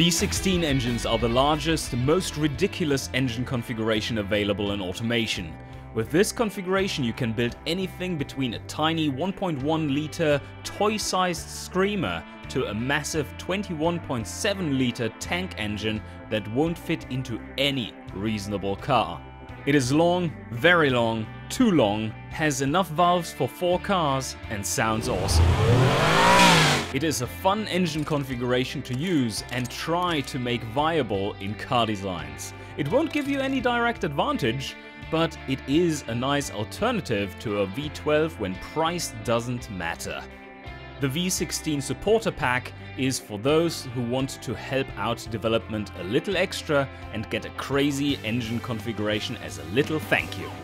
V16 engines are the largest, most ridiculous engine configuration available in automation. With this configuration you can build anything between a tiny 1.1 litre toy-sized screamer to a massive 21.7 litre tank engine that won't fit into any reasonable car. It is long, very long, too long, has enough valves for 4 cars and sounds awesome. It is a fun engine configuration to use and try to make viable in car designs. It won't give you any direct advantage, but it is a nice alternative to a V12 when price doesn't matter. The V16 supporter pack is for those who want to help out development a little extra and get a crazy engine configuration as a little thank you.